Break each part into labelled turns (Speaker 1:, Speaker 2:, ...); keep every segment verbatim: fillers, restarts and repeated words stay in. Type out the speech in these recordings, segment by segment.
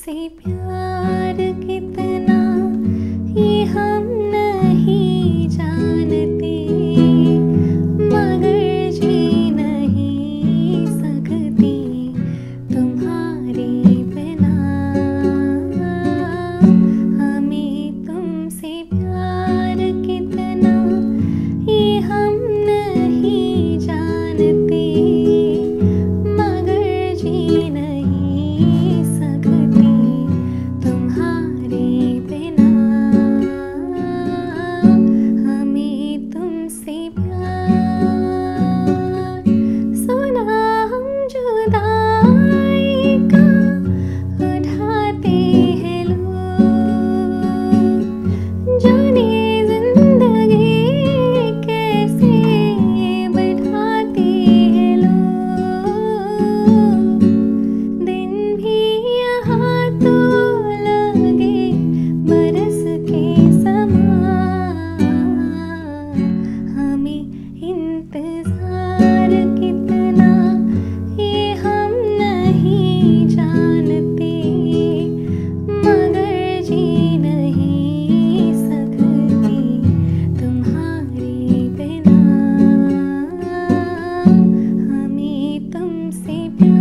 Speaker 1: तुमसे प्यार कितना ये हम नहीं जानते, मगर जी नहीं सकती तुम्हारे बिना। हमें तुमसे प्यार कितना ये हम नहीं जानते, मगर जी नहीं सकती तुम्हारे बिना। हमें तुमसे प्यार, सुना हम जुदाई का उठाते हैं लोग, जाने जिंदगी कैसे बढ़ाते हैं लोग। दिन भी यहाँ तो लगे बरस के समान, हमें इंतजार कितना ये हम नहीं जानते, मगर जी नहीं सकती तुम्हारे बिना। हमें तुमसे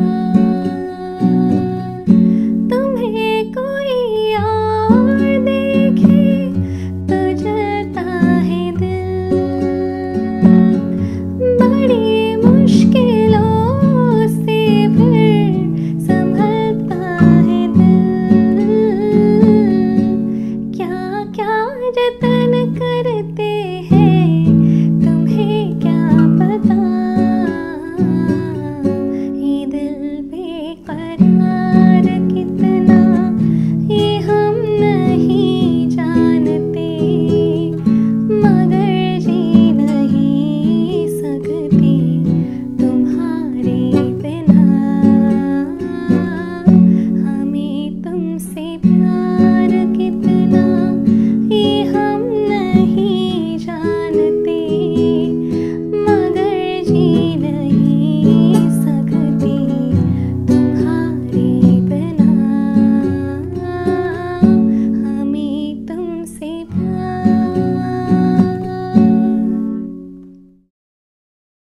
Speaker 1: प्यार, तुम्हें कोई और देखे तो जलता है दिल, बड़ी मुश्किलों से फिर संभलता है दिल। क्या क्या जतन करते हैं तुम्हें क्या पता, ये दिल बेकरार कितना ये हम नहीं जानते, मगर जी नहीं सकती तुम्हारे बिना। हमें तुमसे